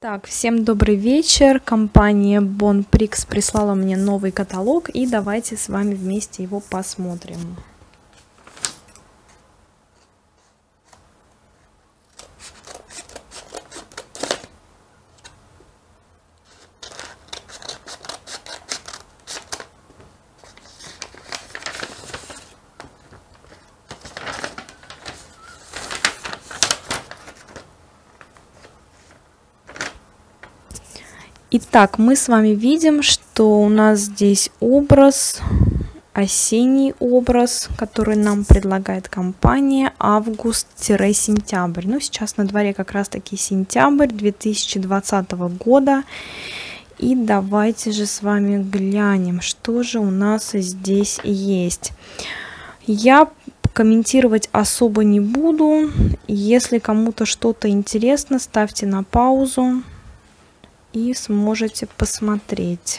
Так, всем добрый вечер. Компания Bonprix прислала мне новый каталог, и давайте с вами вместе его посмотрим. Итак, мы с вами видим, что у нас здесь образ, осенний образ, который нам предлагает компания август-сентябрь. Ну, сейчас на дворе как раз-таки сентябрь 2020 года. И давайте же с вами глянем, что же у нас здесь есть. Я комментировать особо не буду. Если кому-то что-то интересно, ставьте на паузу и сможете посмотреть.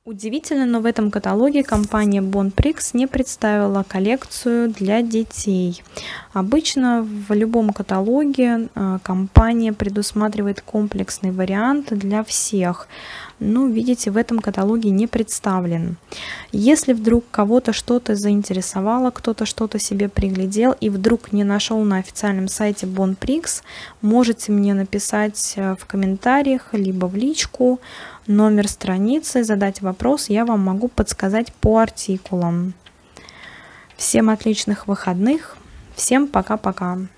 Удивительно, но в этом каталоге компания Bonprix не представила коллекцию для детей. Обычно в любом каталоге компания предусматривает комплексный вариант для всех. Но, видите, в этом каталоге не представлен. Если вдруг кого-то что-то заинтересовало, кто-то что-то себе приглядел и вдруг не нашел на официальном сайте Bonprix, можете мне написать в комментариях, либо в личку номер страницы, задать вопрос, я вам могу подсказать по артикулам. Всем отличных выходных, всем пока-пока.